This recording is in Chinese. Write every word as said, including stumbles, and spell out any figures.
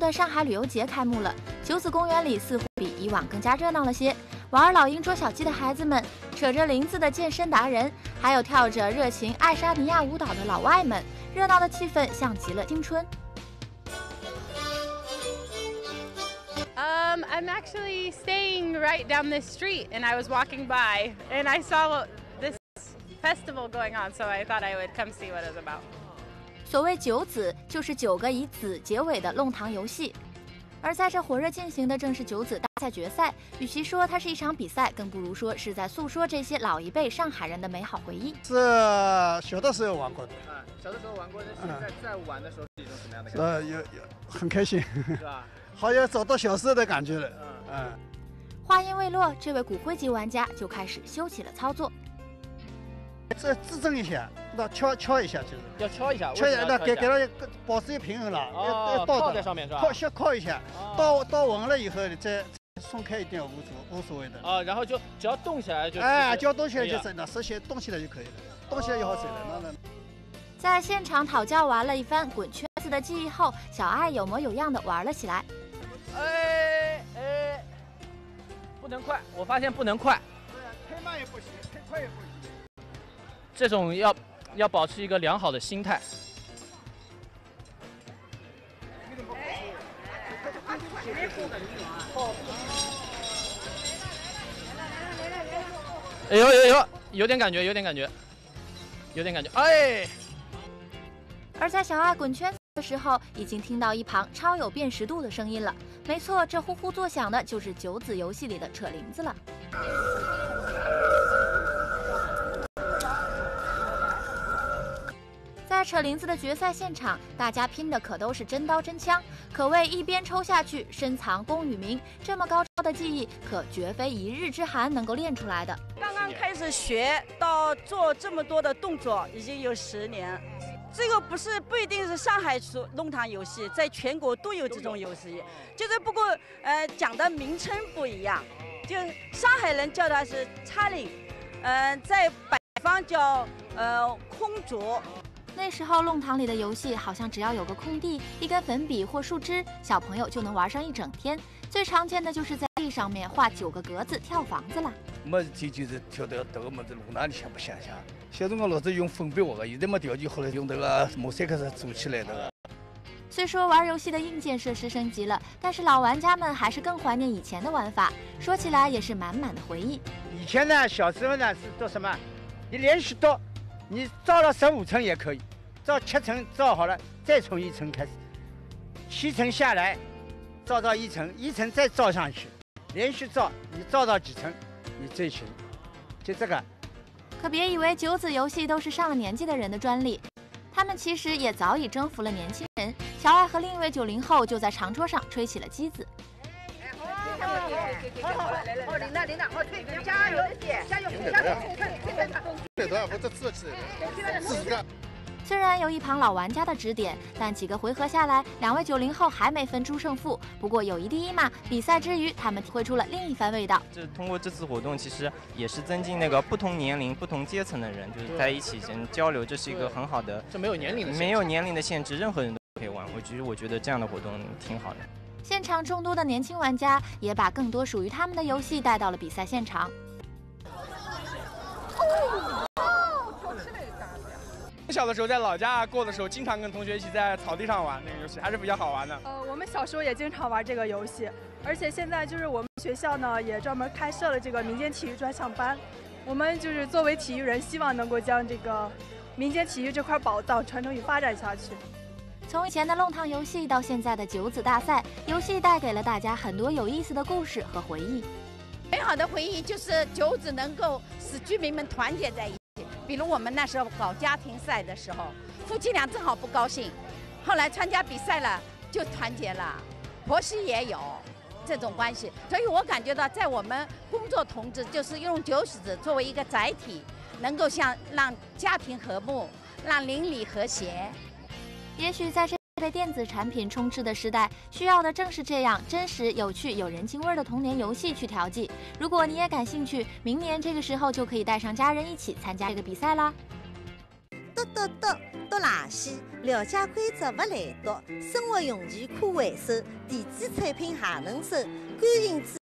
的上海旅游节开幕了，九子公园里似乎比以往更加热闹了些。玩老鹰捉小鸡的孩子们，扯着铃子的健身达人，还有跳着热情爱沙尼亚舞蹈的老外们，热闹的气氛像极了青春。 Um, I'm actually staying right down this street, and I was walking by, and I saw this festival going on, so I thought I would come see what it was about. 所谓九子，就是九个以子结尾的弄堂游戏。而在这火热进行的正是九子大赛决赛，与其说它是一场比赛，更不如说是在诉说这些老一辈上海人的美好回忆。 是小的时候玩过的， 啊，小的时候玩过，那现在再玩的时候是一种什么样的感觉？ 呃，有有很开心， 是吧？ 好像找到小时候的感觉了。嗯。 话音未落，这位骨灰级玩家就开始修起了操作。 这支撑一下，那敲敲一下就是。 要敲一下， 敲一下，那给给它保持平衡了， 要要倒在上面是吧？ 靠先靠一下，倒倒稳了以后再松开一点，无所无所谓的。 啊，然后就只要动起来就。 哎，只要动起来就行了，实现动起来就可以了，动起来就好走了。那那。 在现场讨教完了一番滚圈子的技艺后，小爱有模有样的玩了起来。 哎哎，不能快，我发现不能快。 对啊，太慢也不行，太快也不行。 这种要要保持一个良好的心态。哎呦呦呦，有点感觉，有点感觉，有点感觉，哎。 而在小爱滚圈子的时候，已经听到一旁超有辨识度的声音了。没错，这呼呼作响的就是九子游戏里的扯铃子了。在扯铃子的决赛现场，大家拼的可都是真刀真枪，可谓一边抽下去，深藏功与名。这么高超的技艺，可绝非一日之寒能够练出来的。 刚刚开始学到做这么多的动作，已经有十年。 这个不是不一定是上海弄堂游戏，在全国都有这种游戏，就是不过呃讲的名称不一样，就上海人叫它是叉铃，呃在北方叫呃空竹。 那时候弄堂里的游戏好像只要有个空地、一根粉笔或树枝，小朋友就能玩上一整天。最常见的就是在地上面画九个格子跳房子了。 没事体就是跳到这个么子弄堂里想不想想？小辰光老子用粉笔画的，现在没条件，后来用这个马赛克做起来的。 虽说玩游戏的硬件设施升级了，但是老玩家们还是更怀念以前的玩法。说起来也是满满的回忆。 以前呢，小时候呢是做什么？你连续做，你造了十五层也可以，造七层造好了，再从一层开始，七层下来，造到一层，一层再造上去，连续造，你造到几层，你最行，就这个。 可别以为九子游戏都是上了年纪的人的专利，他们其实也早已征服了年轻人。小爱和另一位九零后就在长桌上吹起了机子。 好好，好，领导领导，好，推，加油，加油，加油，推推他， 对的，我这自己自己干。 虽然有一旁老玩家的指点，但几个回合下来，两位九零后还没分出胜负。不过友谊第一嘛，比赛之余，他们体会出了另一番味道。 这通过这次活动，其实也是增进那个不同年龄、不同阶层的人，就是在一起交流，这是一个很好的。 这没有年龄的没有年龄的限制，任何人都可以玩。我觉得，我觉得这样的活动挺好的。 现场众多的年轻玩家也把更多属于他们的游戏带到了比赛现场。 小的时候在老家过的时候，经常跟同学一起在草地上玩那个游戏，还是比较好玩的。 呃，我们小时候也经常玩这个游戏，而且现在就是我们学校呢也专门开设了这个民间体育专项班。我们就是作为体育人，希望能够将这个民间体育这块宝藏传承与发展下去。 从以前的弄堂游戏到现在的九子大赛，游戏带给了大家很多有意思的故事和回忆。 美好的回忆就是九子能够使居民们团结在一起。比如我们那时候搞家庭赛的时候，夫妻俩正好不高兴，后来参加比赛了就团结了，婆媳也有这种关系。所以我感觉到，在我们工作同志就是用九子作为一个载体，能够像让家庭和睦，让邻里和谐。 也许在这被电子产品充斥的时代，需要的正是这样真实、有趣、有人情味的童年游戏去调剂。如果你也感兴趣，明年这个时候就可以带上家人一起参加这个比赛啦。 剁剁剁剁垃圾，了解规则勿懒惰，生活用具可回收，电子产品还能收，感应纸